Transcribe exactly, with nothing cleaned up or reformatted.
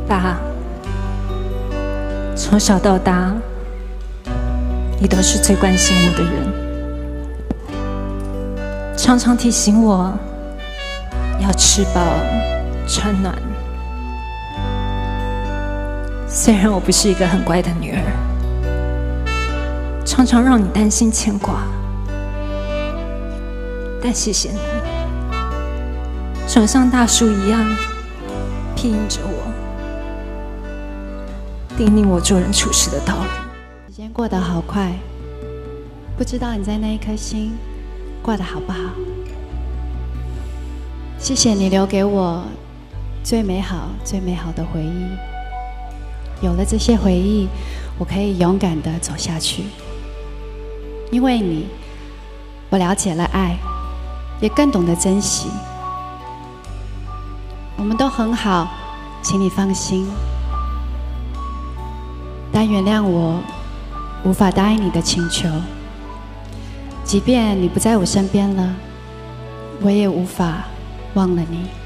爸，从小到大，你都是最关心我的人，常常提醒我要吃饱穿暖。虽然我不是一个很乖的女儿，常常让你担心牵挂，但谢谢你，总像大树一样庇荫着我，叮咛我做人处事的道理。 时间过得好快，不知道你在那一颗心过得好不好？谢谢你留给我最美好、最美好的回忆。有了这些回忆，我可以勇敢地走下去。因为你，我了解了爱，也更懂得珍惜。我们都很好，请你放心。但原谅我无法答应你的请求，即便你不在我身边了，我也无法忘了你。